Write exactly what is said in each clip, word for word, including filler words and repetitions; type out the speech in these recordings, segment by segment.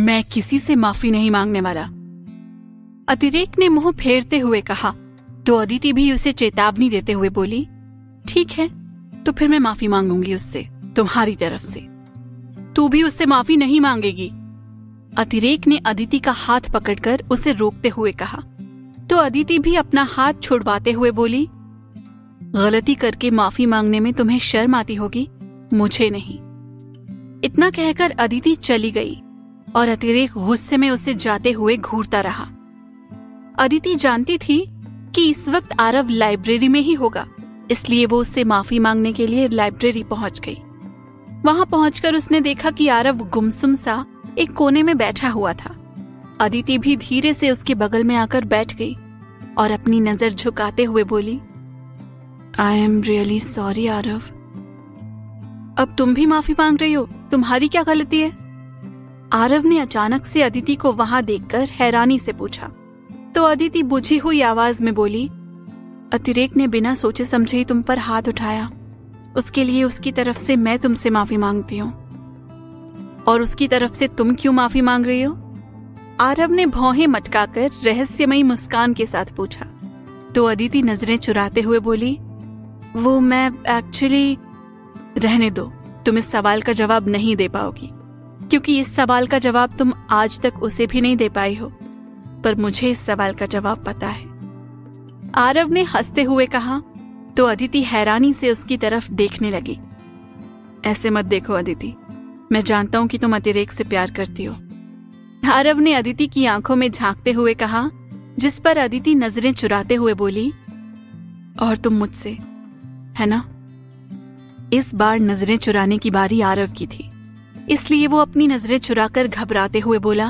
मैं किसी से माफी नहीं मांगने वाला। अतिरेक ने मुंह फेरते हुए कहा तो अदिति भी उसे चेतावनी देते हुए बोली, ठीक है तो फिर मैं माफी मांगूंगी उससे, तुम्हारी तरफ से। तू भी उससे माफी नहीं मांगेगी। अतिरेक ने अदिति का हाथ पकड़कर उसे रोकते हुए कहा तो अदिति भी अपना हाथ छुड़वाते हुए बोली, गलती करके माफी मांगने में तुम्हें शर्म आती होगी, मुझे नहीं। इतना कहकर अदिति चली गई और अतिरेक गुस्से में उसे जाते हुए घूरता रहा। अदिति जानती थी कि इस वक्त आरव लाइब्रेरी में ही होगा, इसलिए वो उससे माफी मांगने के लिए लाइब्रेरी पहुंच गई। वहां पहुंचकर उसने देखा कि आरव गुमसुम सा एक कोने में बैठा हुआ था। अदिति भी धीरे से उसके बगल में आकर बैठ गई और अपनी नजर झुकाते हुए बोली, I am really sorry Aarav. अब तुम भी माफी मांग रही हो, तुम्हारी क्या गलती है? आरव ने अचानक से अदिति को वहां देखकर हैरानी से पूछा तो अदिति बुझी हुई आवाज में बोली, अतिरेक ने बिना सोचे समझे ही तुम पर हाथ उठाया, उसके लिए उसकी तरफ से मैं तुमसे माफी मांगती हूँ। और उसकी तरफ से तुम क्यों माफी मांग रही हो? आरव ने भौहें मटकाकर रहस्यमयी मुस्कान के साथ पूछा तो अदिति नजरें चुराते हुए बोली, वो मैं एक्चुअली। रहने दो, तुम इस सवाल का जवाब नहीं दे पाओगी, क्योंकि इस सवाल का जवाब तुम आज तक उसे भी नहीं दे पाई हो, पर मुझे इस सवाल का जवाब पता है। आरव ने हंसते हुए कहा तो अदिति हैरानी से उसकी तरफ देखने लगी। ऐसे मत देखो अदिति, मैं जानता हूं कि तुम अतिरेक से प्यार करती हो। आरव ने अदिति की आंखों में झांकते हुए कहा, जिस पर अदिति नजरें चुराते हुए बोली, और तुम मुझसे, है ना? इस बार नजरें चुराने की बारी आरव की थी, इसलिए वो अपनी नजरें चुराकर घबराते हुए बोला,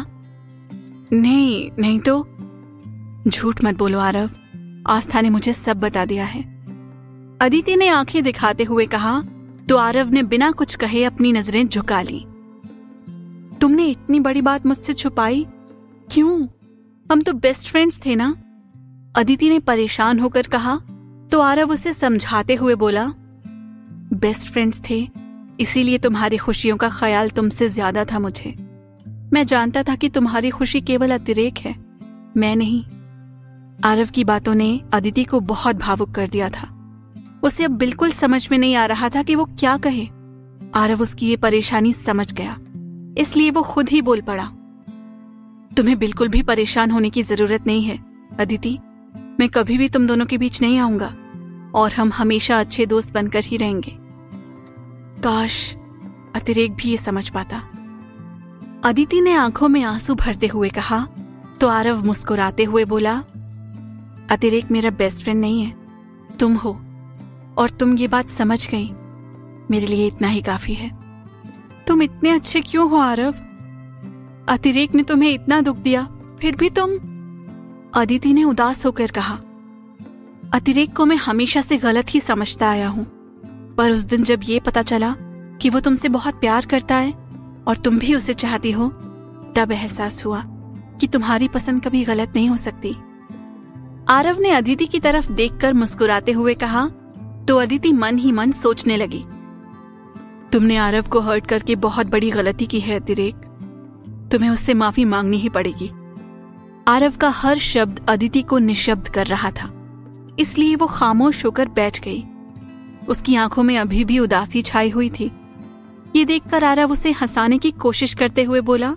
नहीं नहीं तो। झूठ मत बोलो आरव, आस्था ने मुझे सब बता दिया है। अदिति ने आंखें दिखाते हुए कहा तो आरव ने बिना कुछ कहे अपनी नजरें झुका ली। तुमने इतनी बड़ी बात मुझसे छुपाई क्यों? हम तो बेस्ट फ्रेंड्स थे ना? अदिति ने परेशान होकर कहा तो आरव उसे समझाते हुए बोला, बेस्ट फ्रेंड्स थे, इसीलिए तुम्हारी खुशियों का ख्याल तुमसे ज्यादा था मुझे। मैं जानता था कि तुम्हारी खुशी केवल अतिरेक है, मैं नहीं। आरव की बातों ने अदिति को बहुत भावुक कर दिया था। उसे अब बिल्कुल समझ में नहीं आ रहा था कि वो क्या कहे। आरव उसकी ये परेशानी समझ गया, इसलिए वो खुद ही बोल पड़ा, तुम्हें बिल्कुल भी परेशान होने की जरूरत नहीं है अदिति, मैं कभी भी तुम दोनों के बीच नहीं आऊंगा और हम हमेशा अच्छे दोस्त बनकर ही रहेंगे। काश अतिरेक भी ये समझ पाता। अदिति ने आंखों में आंसू भरते हुए कहा तो आरव मुस्कुराते हुए बोला, अतिरेक मेरा बेस्ट फ्रेंड नहीं है, तुम हो, और तुम ये बात समझ गई, मेरे लिए इतना ही काफी है। तुम इतने अच्छे क्यों हो आरव? अतिरेक ने तुम्हें इतना दुख दिया, फिर भी तुम। अदिति ने उदास होकर कहा, अतिरेक को मैं हमेशा से गलत ही समझता आया हूं, पर उस दिन जब ये पता चला कि वो तुमसे बहुत प्यार करता है और तुम भी उसे चाहती हो, तब एहसास हुआ कि तुम्हारी पसंद कभी गलत नहीं हो सकती। आरव ने अदिति की तरफ देखकर मुस्कुराते हुए कहा तो अदिति मन ही मन सोचने लगी, तुमने आरव को हर्ट करके बहुत बड़ी गलती की है अतिरेक, तुम्हें उससे माफी मांगनी ही पड़ेगी। आरव का हर शब्द अदिति को निशब्द कर रहा था, इसलिए वो खामोश होकर बैठ गई। उसकी आंखों में अभी भी उदासी छाई हुई थी। ये देखकर आरव उसे हंसाने की कोशिश करते हुए बोला,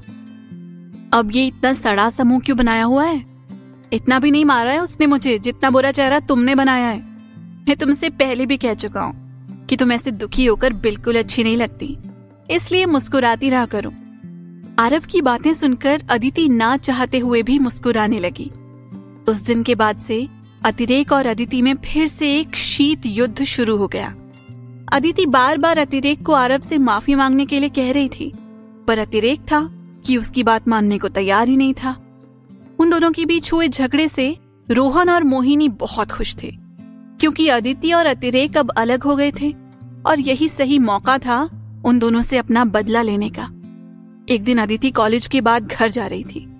अब ये इतना सड़ा सा मुंह क्यों बनाया हुआ है? इतना भी नहीं मारा है उसने मुझे जितना बुरा चेहरा तुमने बनाया है। मैं तुमसे पहले भी कह चुका हूं कि तुम ऐसे दुखी होकर बिल्कुल अच्छी नहीं लगती, इसलिए मुस्कुराती रहा करो। आरव की बातें सुनकर अदिति ना चाहते हुए भी मुस्कुराने लगी। उस दिन के बाद से अतिरेक और अदिति में फिर से एक शीत युद्ध शुरू हो गया। अदिति बार बार अतिरेक को आरव से माफी मांगने के लिए कह रही थी, पर अतिरेक था कि उसकी बात मानने को तैयार ही नहीं था। उन दोनों के बीच हुए झगड़े से रोहन और मोहिनी बहुत खुश थे, क्योंकि अदिति और अतिरेक अब अलग हो गए थे और यही सही मौका था उन दोनों से अपना बदला लेने का। एक दिन अदिति कॉलेज के बाद घर जा रही थी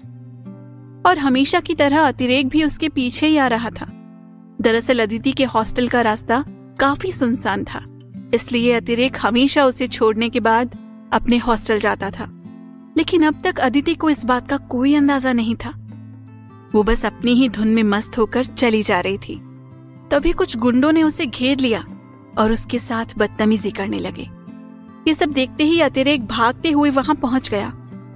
और हमेशा की तरह अतिरेक भी उसके पीछे ही आ रहा था। दरअसल अदिति के हॉस्टल का रास्ता काफी सुनसान था, इसलिए अतिरेक हमेशा उसे छोड़ने के बाद अपने हॉस्टल जाता था। लेकिन अब तक अदिति को इस बात का कोई अंदाजा नहीं था। वो बस अपनी ही धुन में मस्त होकर चली जा रही थी। तभी कुछ गुंडों ने उसे घेर लिया और उसके साथ बदतमीजी करने लगे। ये सब देखते ही अतिरेक भागते हुए वहां पहुंच गया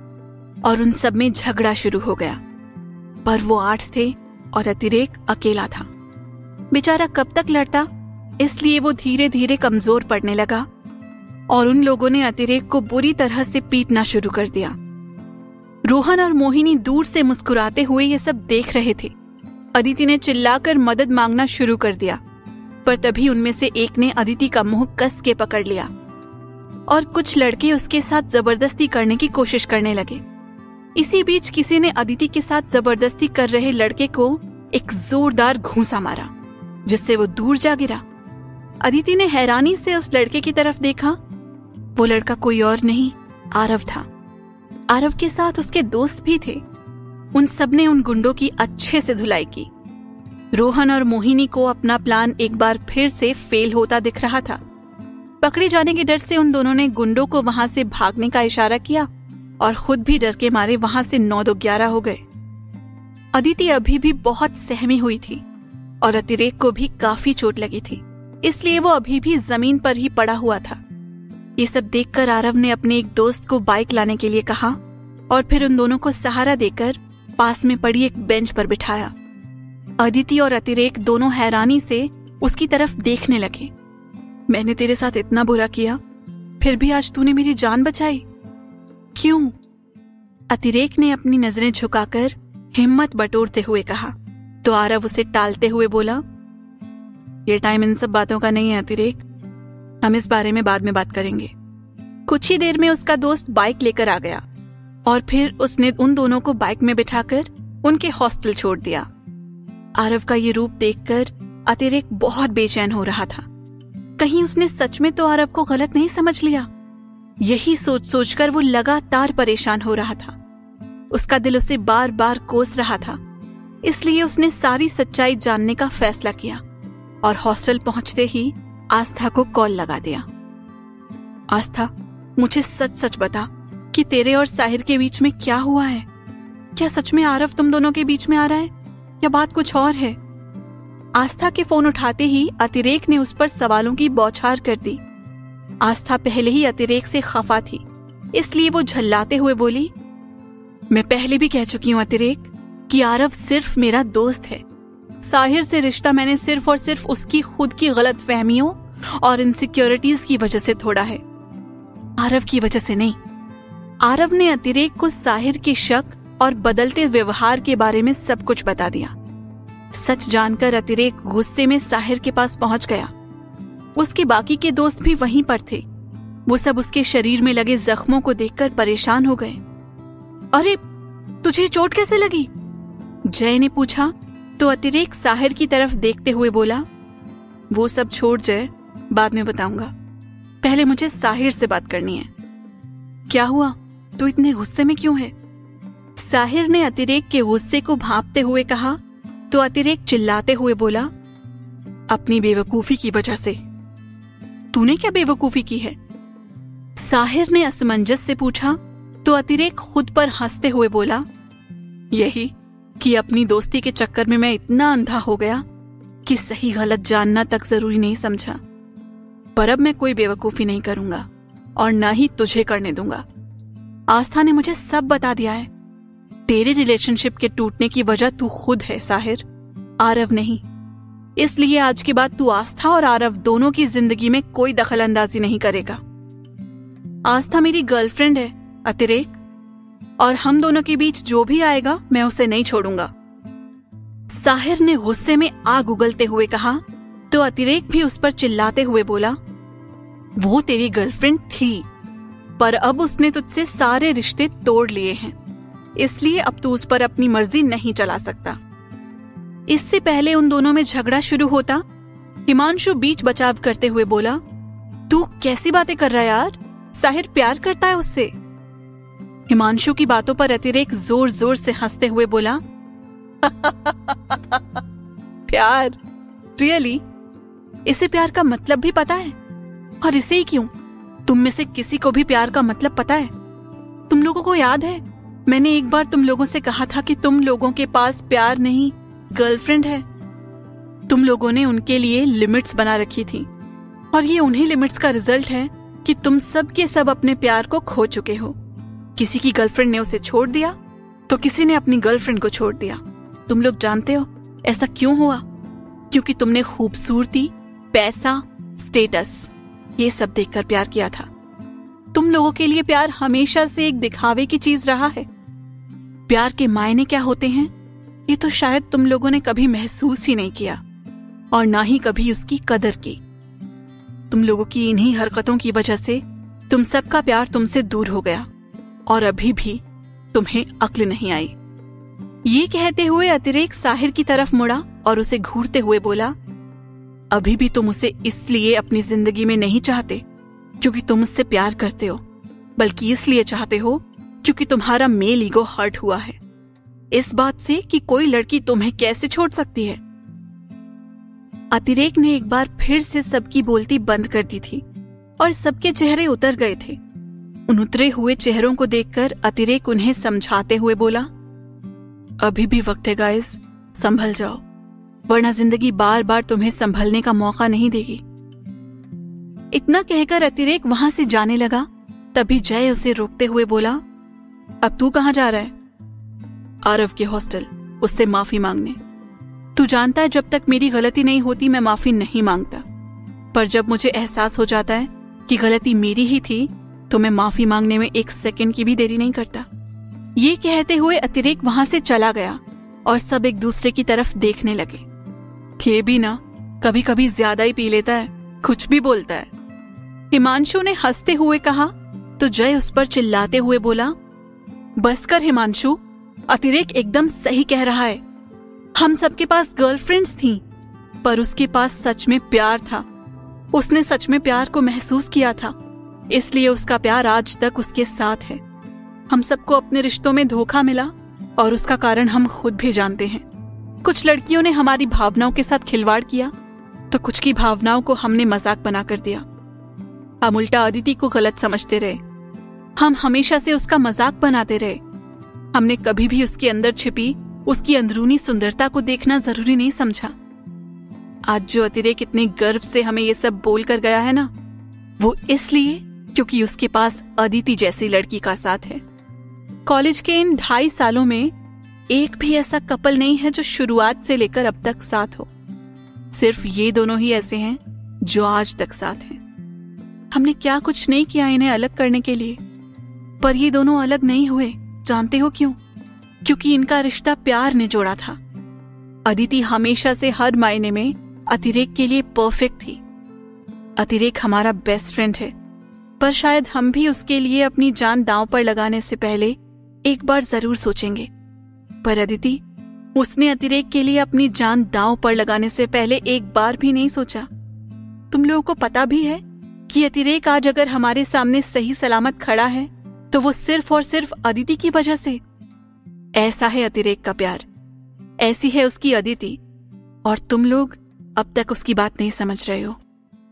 और उन सब में झगड़ा शुरू हो गया। पर वो आठ थे और अतिरेक अकेला था। बेचारा कब तक लड़ता, इसलिए वो धीरे धीरे कमजोर पड़ने लगा और उन लोगों ने अतिरेक को बुरी तरह से पीटना शुरू कर दिया। रोहन और मोहिनी दूर से मुस्कुराते हुए ये सब देख रहे थे। अदिति ने चिल्लाकर मदद मांगना शुरू कर दिया, पर तभी उनमें से एक ने अदिति का मुंह कस के पकड़ लिया और कुछ लड़के उसके साथ जबरदस्ती करने की कोशिश करने लगे। इसी बीच किसी ने अदिति के साथ जबरदस्ती कर रहे लड़के को एक जोरदार घूंसा मारा, जिससे वो दूर जा गिरा। अदिति ने हैरानी से उस लड़के की तरफ देखा। वो लड़का कोई और नहीं, आरव था। आरव के साथ उसके दोस्त भी थे। उन सब ने उन गुंडों की अच्छे से धुलाई की। रोहन और मोहिनी को अपना प्लान एक बार फिर से फेल होता दिख रहा था। पकड़े जाने के डर से उन दोनों ने गुंडों को वहां से भागने का इशारा किया और खुद भी डर के मारे वहां से नौ दो ग्यारह हो गए। अदिति अभी भी बहुत सहमी हुई थी और अतिरेक को भी काफी चोट लगी थी, इसलिए वो अभी भी जमीन पर ही पड़ा हुआ था। ये सब देखकर आरव ने अपने एक दोस्त को बाइक लाने के लिए कहा और फिर उन दोनों को सहारा देकर पास में पड़ी एक बेंच पर बिठाया। अदिति और अतिरेक दोनों हैरानी से उसकी तरफ देखने लगे। मैंने तेरे साथ इतना बुरा किया, फिर भी आज तूने मेरी जान बचाई, क्यों? अतिरेक ने अपनी नजरें झुकाकर हिम्मत बटोरते हुए कहा। तो आरव उसे टालते हुए बोला, ये टाइम इन सब बातों का नहीं है अतिरेक, हम इस बारे में बाद में बात करेंगे। कुछ ही देर में उसका दोस्त बाइक लेकर आ गया और फिर उसने उन दोनों को बाइक में बिठाकर उनके हॉस्टल छोड़ दिया। आरव का ये रूप देखकर अतिरेक बहुत बेचैन हो रहा था। कहीं उसने सच में तो आरव को गलत नहीं समझ लिया। यही सोच सोचकर वो लगातार परेशान हो रहा था। उसका दिल उसे बार बार कोस रहा था, इसलिए उसने सारी सच्चाई जानने का फैसला किया और हॉस्टल पहुंचते ही आस्था को कॉल लगा दिया। आस्था, मुझे सच सच बता कि तेरे और साहिर के बीच में क्या हुआ है? क्या सच में आरव तुम दोनों के बीच में आ रहा है या बात कुछ और है? आस्था के फोन उठाते ही अतिरेक ने उस पर सवालों की बौछार कर दी। आस्था पहले ही अतिरेक से खफा थी, इसलिए वो झल्लाते हुए बोली, मैं पहले भी कह चुकी हूँ अतिरेक कि आरव सिर्फ मेरा दोस्त है। साहिर से रिश्ता मैंने सिर्फ और सिर्फ उसकी खुद की गलत फहमियों और इनसिक्योरिटीज की वजह से तोड़ा है, आरव की वजह से नहीं। आरव ने अतिरेक को साहिर के शक और बदलते व्यवहार के बारे में सब कुछ बता दिया। सच जानकर अतिरेक गुस्से में साहिर के पास पहुंच गया। उसके बाकी के दोस्त भी वहीं पर थे। वो सब उसके शरीर में लगे जख्मों को देखकर परेशान हो गए। अरे, तुझे चोट कैसे लगी? जय ने पूछा तो अतिरेक साहिर की तरफ देखते हुए बोला, वो सब छोड़ जय, बाद में बताऊंगा, पहले मुझे साहिर से बात करनी है। क्या हुआ, तू इतने गुस्से में क्यों है? साहिर ने अतिरेक के गुस्से को भांपते हुए कहा तो अतिरेक चिल्लाते हुए बोला, अपनी बेवकूफी की वजह से। तूने क्या बेवकूफी की है? साहिर ने असमंजस से पूछा तो अतिरेक खुद पर हंसते हुए बोला, यही कि अपनी दोस्ती के चक्कर में मैं इतना अंधा हो गया कि सही गलत जानना तक जरूरी नहीं समझा। पर अब मैं कोई बेवकूफी नहीं करूंगा और ना ही तुझे करने दूंगा। आस्था ने मुझे सब बता दिया है। तेरे रिलेशनशिप के टूटने की वजह तू खुद है साहिर, आरव नहीं। इसलिए आज के बाद तू आस्था और आरव दोनों की जिंदगी में कोई दखल अंदाजी नहीं करेगा। आस्था मेरी गर्लफ्रेंड है अतिरेक, और हम दोनों के बीच जो भी आएगा मैं उसे नहीं छोड़ूंगा। साहिर ने गुस्से में आग उगलते हुए कहा तो अतिरेक भी उस पर चिल्लाते हुए बोला, वो तेरी गर्लफ्रेंड थी, पर अब उसने तुझसे सारे रिश्ते तोड़ लिए हैं, इसलिए अब तू उस पर अपनी मर्जी नहीं चला सकता। इससे पहले उन दोनों में झगड़ा शुरू होता, हिमांशु बीच बचाव करते हुए बोला, तू कैसी बातें कर रहा है यार, साहिर प्यार करता है उससे। हिमांशु की बातों पर अतिरेक जोर जोर से हंसते हुए बोला, प्यार, रियली? इसे प्यार का मतलब भी पता है? और इसे ही क्यों? तुम में से किसी को भी प्यार का मतलब पता है? तुम लोगों को याद है मैंने एक बार तुम लोगों से कहा था कि तुम लोगों के पास प्यार नहीं गर्लफ्रेंड है। तुम लोगों ने उनके लिए लिमिट्स बना रखी थी और ये उन्हीं लिमिट्स का रिजल्ट है कि तुम सब के सब अपने प्यार को खो चुके हो। किसी की गर्लफ्रेंड ने उसे छोड़ दिया तो किसी ने अपनी गर्लफ्रेंड को छोड़ दिया। तुम लोग जानते हो ऐसा क्यों हुआ? क्योंकि तुमने खूबसूरती, पैसा, स्टेटस ये सब देखकर प्यार किया था। तुम लोगों के लिए प्यार हमेशा से एक दिखावे की चीज रहा है। प्यार के मायने क्या होते हैं ये तो शायद तुम लोगों ने कभी महसूस ही नहीं किया और ना ही कभी उसकी कदर की। तुम लोगों की इन्हीं हरकतों की वजह से तुम सबका प्यार तुमसे दूर हो गया और अभी भी तुम्हें अक्ल नहीं आई। ये कहते हुए अतिरेक साहिर की तरफ मुड़ा और उसे घूरते हुए बोला, अभी भी तुम उसे इसलिए अपनी जिंदगी में नहीं चाहते क्योंकि तुम उससे प्यार करते हो, बल्कि इसलिए चाहते हो क्योंकि तुम्हारा मेल ईगो हर्ट हुआ है इस बात से कि कोई लड़की तुम्हें कैसे छोड़ सकती है। अतिरेक ने एक बार फिर से सबकी बोलती बंद कर दी थी और सबके चेहरे उतर गए थे। उन उतरे हुए चेहरों को देखकर अतिरेक उन्हें समझाते हुए बोला, अभी भी वक्त है गाइस, संभल जाओ वरना जिंदगी बार बार तुम्हें संभलने का मौका नहीं देगी। इतना कहकर अतिरेक वहां से जाने लगा। तभी जय उसे रोकते हुए बोला, अब तू कहां जा रहा है? आरव के हॉस्टल, उससे माफी मांगने। तू जानता है जब तक मेरी गलती नहीं होती मैं माफी नहीं मांगता, पर जब मुझे एहसास हो जाता है कि गलती मेरी ही थी तो मैं माफी मांगने में एक सेकंड की भी देरी नहीं करता। ये कहते हुए अतिरेक वहां से चला गया और सब एक दूसरे की तरफ देखने लगे। ये भी ना कभी कभी ज्यादा ही पी लेता है, कुछ भी बोलता है। हिमांशु ने हंसते हुए कहा तो जय उस पर चिल्लाते हुए बोला, बस कर हिमांशु, अतिरेक एकदम सही कह रहा है। हम सबके पास गर्लफ्रेंड्स थीं, पर उसके पास सच में प्यार था। उसने सच में प्यार को महसूस किया था, इसलिए उसका प्यार आज तक उसके साथ है। हम सबको अपने रिश्तों में धोखा मिला और उसका कारण हम खुद भी जानते हैं। कुछ लड़कियों ने हमारी भावनाओं के साथ खिलवाड़ किया तो कुछ की भावनाओं को हमने मजाक बना कर दिया। हम उल्टा अदिति को गलत समझते रहे। हम हमेशा से उसका मजाक बनाते रहे। हमने कभी भी उसके अंदर छिपी उसकी अंदरूनी सुंदरता को देखना जरूरी नहीं समझा। आज जो अतिरेक इतने गर्व से हमें ये सब बोल कर गया है ना, वो इसलिए क्योंकि उसके पास अदिति जैसी लड़की का साथ है। कॉलेज के इन ढाई सालों में एक भी ऐसा कपल नहीं है जो शुरुआत से लेकर अब तक साथ हो। सिर्फ ये दोनों ही ऐसे हैं जो आज तक साथ हैं। हमने क्या कुछ नहीं किया इन्हें अलग करने के लिए, पर ये दोनों अलग नहीं हुए। जानते हो क्यों? क्योंकि इनका रिश्ता प्यार ने जोड़ा था। अदिति हमेशा से हर मायने में अतिरेक के लिए परफेक्ट थी। अतिरेक हमारा बेस्ट फ्रेंड है, पर शायद हम भी उसके लिए अपनी जान दांव पर लगाने से पहले एक बार जरूर सोचेंगे। पर अदिति, उसने अतिरेक के लिए अपनी जान दांव पर लगाने से पहले एक बार भी नहीं सोचा। तुम लोगों को पता भी है कि अतिरेक आज अगर हमारे सामने सही सलामत खड़ा है तो वो सिर्फ और सिर्फ अदिति की वजह से। ऐसा है अतिरेक का प्यार, ऐसी है उसकी अदिति, और तुम लोग अब तक उसकी बात नहीं समझ रहे हो।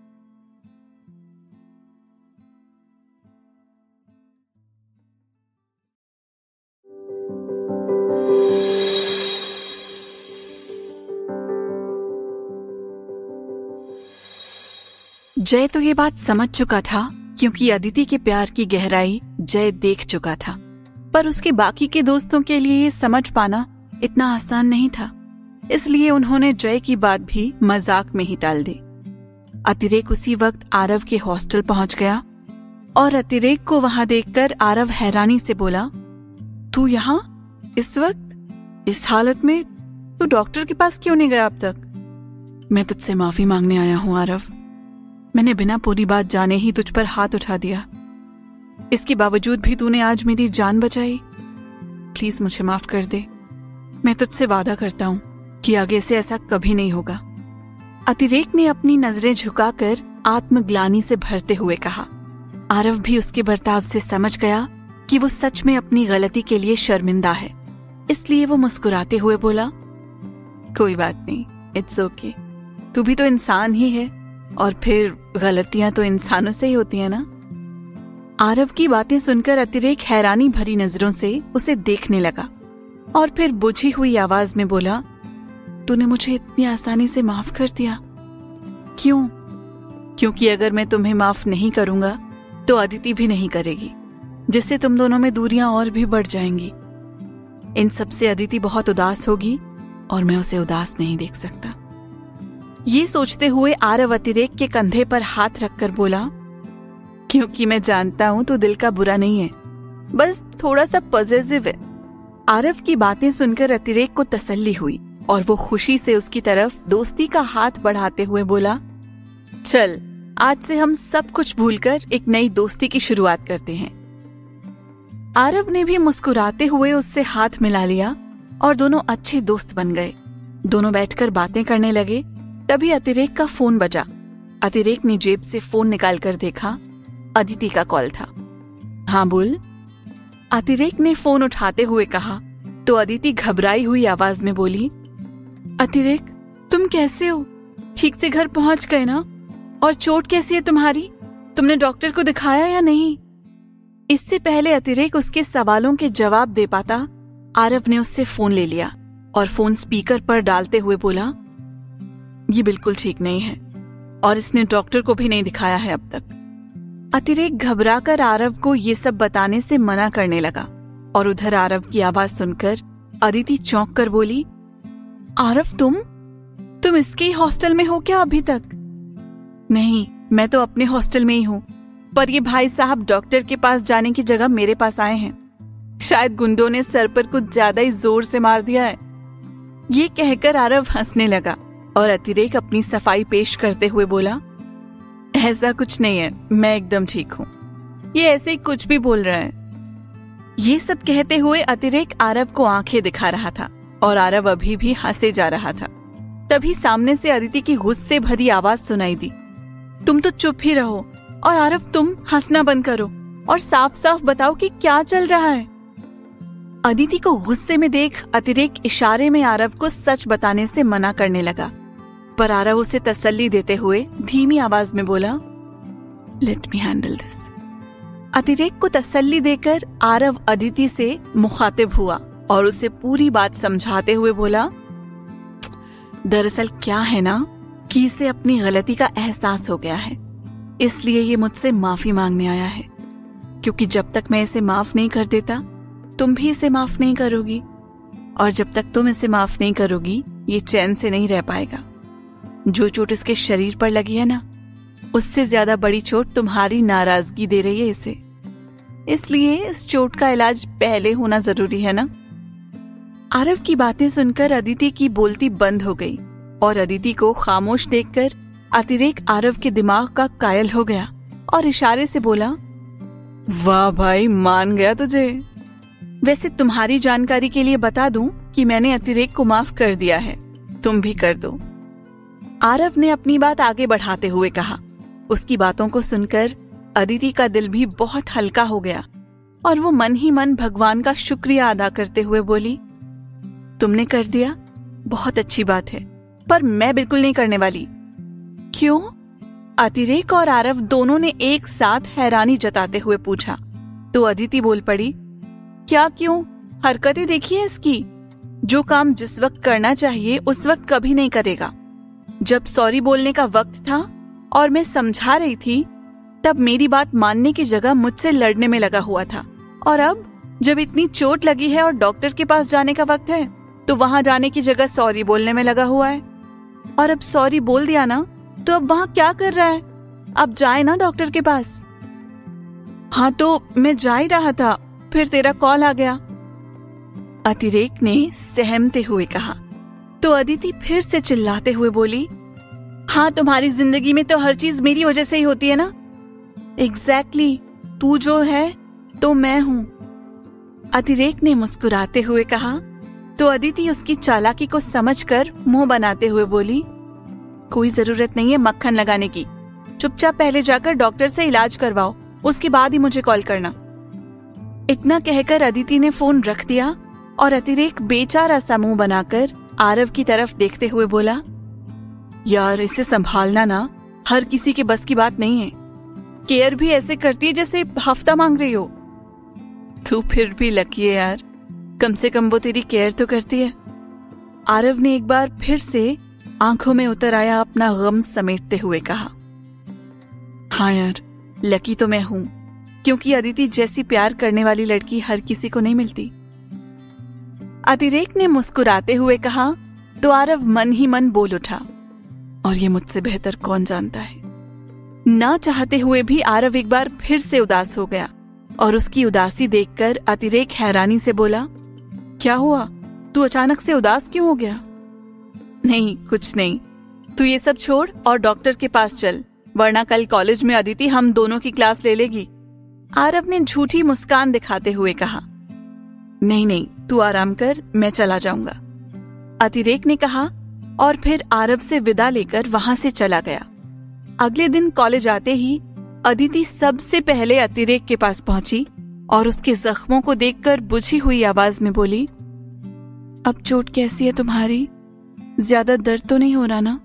जय तो ये बात समझ चुका था क्योंकि अदिति के प्यार की गहराई जय देख चुका था, पर उसके बाकी के दोस्तों के लिए ये समझ पाना इतना आसान नहीं था। इसलिए उन्होंने जय की बात भी मजाक में ही टाल दी। अतिरेक उसी वक्त आरव के हॉस्टल पहुंच गया और अतिरेक को वहां देखकर आरव हैरानी से बोला, तू यहाँ इस वक्त इस हालत में? तू डॉक्टर के पास क्यों नहीं गया अब तक? मैं तुझसे माफी मांगने आया हूँ आरव। मैंने बिना पूरी बात जाने ही तुझ पर हाथ उठा दिया। इसके बावजूद भी तूने आज मेरी जान बचाई। प्लीज मुझे माफ कर दे। मैं तुझसे वादा करता हूँ कि आगे से ऐसा कभी नहीं होगा। अतिरेक ने अपनी नजरें झुकाकर आत्मग्लानि से भरते हुए कहा। आरव भी उसके बर्ताव से समझ गया कि वो सच में अपनी गलती के लिए शर्मिंदा है, इसलिए वो मुस्कुराते हुए बोला, कोई बात नहीं, इट्स ओके। तू भी तो इंसान ही है और फिर गलतियां तो इंसानों से ही होती है ना। आरव की बातें सुनकर अतिरेक हैरानी भरी नजरों से उसे देखने लगा और फिर बुझी हुई आवाज में बोला, तूने मुझे इतनी आसानी से माफ कर दिया? क्यों? क्योंकि अगर मैं तुम्हें माफ नहीं करूंगा तो अदिति भी नहीं करेगी, जिससे तुम दोनों में दूरियां और भी बढ़ जाएंगी। इन सब से अदिति बहुत उदास होगी और मैं उसे उदास नहीं देख सकता। ये सोचते हुए आरव अतिरेक के कंधे पर हाथ रखकर बोला, क्योंकि मैं जानता हूं तू दिल का बुरा नहीं है, बस थोड़ा सा पॉजिटिव है। आरव की बातें सुनकर अतिरेक को तसल्ली हुई और वो खुशी से उसकी तरफ दोस्ती का हाथ बढ़ाते हुए बोला, चल आज से हम सब कुछ भूलकर एक नई दोस्ती की शुरुआत करते हैं। आरव ने भी मुस्कुराते हुए उससे हाथ मिला लिया और दोनों अच्छे दोस्त बन गए। दोनों बैठकर बातें करने लगे। तभी अतिरेक का फोन बजा। अतिरेक ने जेब से फोन निकालकर देखा, अदिति का कॉल था। हाँ बोल। अतिरेक ने फोन उठाते हुए कहा तो अदिति घबराई हुई आवाज में बोली, अतिरेक तुम कैसे हो? ठीक से घर पहुंच गए ना? और चोट कैसी है तुम्हारी? तुमने डॉक्टर को दिखाया या नहीं? इससे पहले अतिरेक उसके सवालों के जवाब दे पाता, आरव ने उससे फोन ले लिया और फोन स्पीकर पर डालते हुए बोला, ये बिल्कुल ठीक नहीं है और इसने डॉक्टर को भी नहीं दिखाया है अब तक। अतिरेक घबराकर आरव को ये सब बताने से मना करने लगा और उधर आरव की आवाज सुनकर अदिति चौंक कर बोली, आरव तुम तुम इसके ही हॉस्टल में हो क्या अभी तक? नहीं, मैं तो अपने हॉस्टल में ही हूँ, पर ये भाई साहब डॉक्टर के पास जाने की जगह मेरे पास आए हैं। शायद गुंडों ने सर पर कुछ ज्यादा ही जोर से मार दिया है। ये कहकर आरव हंसने लगा और अतिरेक अपनी सफाई पेश करते हुए बोला, ऐसा कुछ नहीं है, मैं एकदम ठीक हूँ। ये ऐसे ही कुछ भी बोल रहा है। ये सब कहते हुए अतिरेक आरव को आंखें दिखा रहा था और आरव अभी भी हंसे जा रहा था। तभी सामने से अदिति की गुस्से भरी आवाज सुनाई दी, तुम तो चुप ही रहो और आरव तुम हंसना बंद करो और साफ साफ बताओ कि क्या चल रहा है। अदिति को गुस्से में देख अतिरेक इशारे में आरव को सच बताने से मना करने लगा, पर आरव उसे तसल्ली देते हुए धीमी आवाज में बोला, लेट मी हैंडल दिस। अतिरेक को तसल्ली देकर आरव अदिति से मुखातिब हुआ और उसे पूरी बात समझाते हुए बोला, दरअसल क्या है ना कि इसे अपनी गलती का एहसास हो गया है, इसलिए ये मुझसे माफी मांगने आया है, क्योंकि जब तक मैं इसे माफ नहीं कर देता तुम भी इसे माफ नहीं करोगी, और जब तक तुम इसे माफ नहीं करोगी ये चैन से नहीं रह पाएगा। जो चोट इसके शरीर पर लगी है ना, उससे ज्यादा बड़ी चोट तुम्हारी नाराजगी दे रही है इसे, इसलिए इस चोट का इलाज पहले होना जरूरी है ना। आरव की बातें सुनकर अदिति की बोलती बंद हो गई और अदिति को खामोश देखकर अतिरेक आरव के दिमाग का कायल हो गया और इशारे से बोला, वाह भाई, मान गया तुझे। वैसे तुम्हारी जानकारी के लिए बता दूं कि मैंने अतिरेक को माफ कर दिया है, तुम भी कर दो। आरव ने अपनी बात आगे बढ़ाते हुए कहा। उसकी बातों को सुनकर अदिति का दिल भी बहुत हल्का हो गया और वो मन ही मन भगवान का शुक्रिया अदा करते हुए बोली, तुमने कर दिया, बहुत अच्छी बात है, पर मैं बिल्कुल नहीं करने वाली। क्यों? अतिरेक और आरव दोनों ने एक साथ हैरानी जताते हुए पूछा तो अदिति बोल पड़ी, क्या क्यों? हरकतें देखिए इसकी, जो काम जिस वक्त करना चाहिए उस वक्त कभी नहीं करेगा। जब सॉरी बोलने का वक्त था और मैं समझा रही थी तब मेरी बात मानने की जगह मुझसे लड़ने में लगा हुआ था, और अब जब इतनी चोट लगी है और डॉक्टर के पास जाने का वक्त है तो वहां जाने की जगह सॉरी बोलने में लगा हुआ है। और अब सॉरी बोल दिया ना तो अब वहां क्या कर रहा है? अब जाए ना डॉक्टर के पास। हाँ तो मैं जा ही रहा था, फिर तेरा कॉल आ गया, अतिरेक ने सहमते हुए कहा। तो अदिति फिर से चिल्लाते हुए बोली, हाँ तुम्हारी जिंदगी में तो हर चीज मेरी वजह से ही होती है ना। एग्जैक्टली exactly, तू जो है तो मैं हूँ, अतिरेक ने मुस्कुराते हुए कहा। तो अदिति उसकी चालाकी को समझकर मुंह बनाते हुए बोली, कोई जरूरत नहीं है मक्खन लगाने की, चुपचाप पहले जाकर डॉक्टर से इलाज करवाओ, उसके बाद ही मुझे कॉल करना। इतना कहकर अदिति ने फोन रख दिया और अतिरेक बेचारा सा मुंह बनाकर आरव की तरफ देखते हुए बोला, यार इसे संभालना ना हर किसी के बस की बात नहीं है। केयर भी ऐसे करती है जैसे हफ्ता मांग रही हो। तू फिर भी लकी है यार, कम से कम वो तेरी केयर तो करती है। आरव ने एक बार फिर से आंखों में उतर आया अपना गम समेटते हुए कहा। हाँ यार, लकी तो मैं हूं, क्योंकि अदिति जैसी प्यार करने वाली लड़की हर किसी को नहीं मिलती। अतिरेक ने मुस्कुराते हुए कहा तो आरव मन ही मन बोल उठा, और ये मुझसे बेहतर कौन जानता है। ना चाहते हुए भी आरव एक बार फिर से उदास हो गया, और उसकी उदासी देखकर अतिरेक हैरानी से बोला, क्या हुआ, तू अचानक से उदास क्यों हो गया? नहीं, कुछ नहीं, तू ये सब छोड़ और डॉक्टर के पास चल, वरना कल कॉलेज में अदिति हम दोनों की क्लास ले लेगी। आरव ने झूठी मुस्कान दिखाते हुए कहा। नहीं नहीं, तू आराम कर, मैं चला जाऊंगा, अतिरेक ने कहा, और फिर आरव से विदा लेकर वहां से चला गया। अगले दिन कॉलेज आते ही अदिति सबसे पहले अतिरेक के पास पहुंची और उसके जख्मों को देखकर बुझी हुई आवाज में बोली, अब चोट कैसी है तुम्हारी? ज्यादा दर्द तो नहीं हो रहा ना?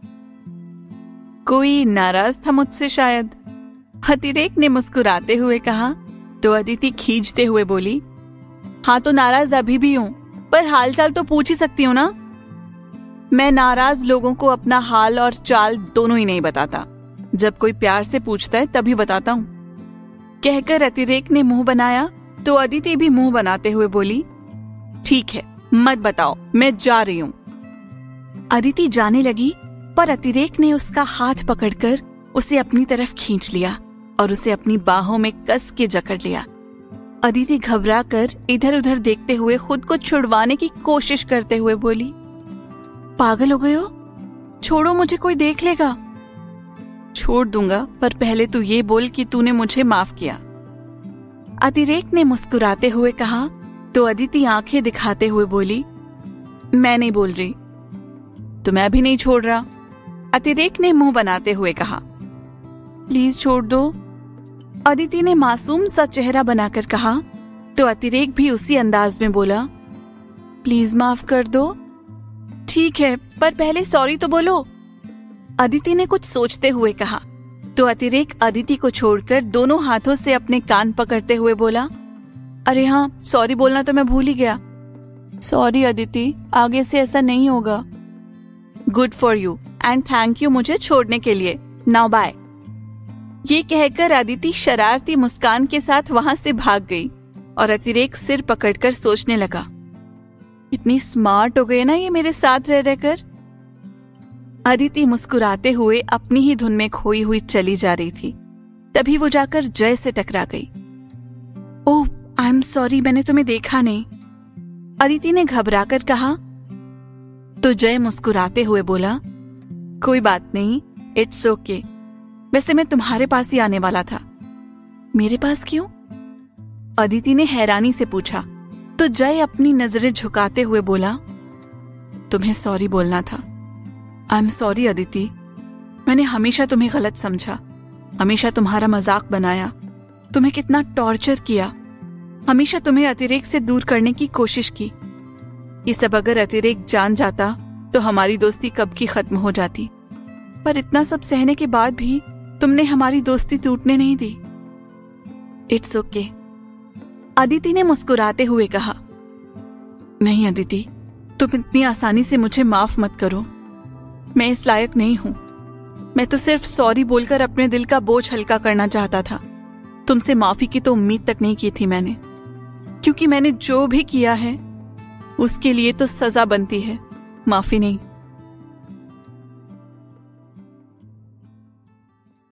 कोई नाराज था मुझसे शायद, अतिरेक ने मुस्कुराते हुए कहा। तो अदिति खींचते हुए बोली, हाँ तो नाराज अभी भी हूं, पर हालचाल तो पूछ ही सकती हूं ना। मैं नाराज लोगों को अपना हाल और चाल दोनों ही नहीं बताता, जब कोई प्यार से पूछता है तभी बताता हूं। कहकर अतिरेक ने मुंह बनाया तो अदिति भी मुंह बनाते हुए बोली, ठीक है, मत बताओ, मैं जा रही हूं। अदिति जाने लगी, पर अतिरेक ने उसका हाथ पकड़कर उसे अपनी तरफ खींच लिया और उसे अपनी बाहों में कस के जकड़ लिया। अदिति घबरा कर इधर उधर देखते हुए खुद को छुड़वाने की कोशिश करते हुए बोली, पागल हो गए हो? छोड़ो, मुझे कोई देख लेगा। छोड़ दूंगा, पर पहले तू ये बोल कि तूने मुझे माफ किया, अतिरेक ने मुस्कुराते हुए कहा। तो अदिति आंखें दिखाते हुए बोली, मैं नहीं बोल रही। तो मैं भी नहीं छोड़ रहा, अतिरेक ने मुंह बनाते हुए कहा। प्लीज छोड़ दो, अदिति ने मासूम सा चेहरा बनाकर कहा। तो अतिरेक भी उसी अंदाज में बोला, प्लीज माफ कर दो। ठीक है, पर पहले सॉरी तो बोलो, अदिति ने कुछ सोचते हुए कहा। तो अतिरेक अदिति को छोड़कर दोनों हाथों से अपने कान पकड़ते हुए बोला, अरे हाँ, सॉरी बोलना तो मैं भूल ही गया। सॉरी अदिति, आगे से ऐसा नहीं होगा। Good for you and thank you मुझे छोड़ने के लिए। Now bye. ये कहकर अदिति शरारती मुस्कान के साथ वहां से भाग गई और अतिरेक सिर पकड़कर सोचने लगा, इतनी स्मार्ट हो गई ना ये मेरे साथ रह रहकर। अदिति मुस्कुराते हुए अपनी ही धुन में खोई हुई चली जा रही थी, तभी वो जाकर जय से टकरा गई। ओह, आई एम सॉरी, मैंने तुम्हें देखा नहीं, अदिति ने घबराकर कहा। तो जय मुस्कुराते हुए बोला, कोई बात नहीं, इट्स ओके। वैसे मैं तुम्हारे पास ही आने वाला था। मेरे पास क्यों? अदिति ने हैरानी से पूछा। तो जय अपनी नजरें झुकाते हुए बोला, तुम्हें सॉरी बोलना था। आई एम सॉरी अदिति, मैंने हमेशा तुम्हें गलत समझा, हमेशा तुम्हारा मजाक बनाया, तुम्हें कितना टॉर्चर किया, हमेशा तुम्हें अतिरेक से दूर करने की कोशिश की। ये सब अगर अतिरेक जान जाता तो हमारी दोस्ती कब की खत्म हो जाती, पर इतना सब सहने के बाद भी तुमने हमारी दोस्ती टूटने नहीं दी। इट्स ओके, अदिति ने मुस्कुराते हुए कहा। नहीं अदिति, तुम इतनी आसानी से मुझे माफ मत करो, मैं इस लायक नहीं हूं। मैं तो सिर्फ सॉरी बोलकर अपने दिल का बोझ हल्का करना चाहता था। तुमसे माफी की तो उम्मीद तक नहीं की थी मैंने, क्योंकि मैंने जो भी किया है उसके लिए तो सजा बनती है, माफी नहीं।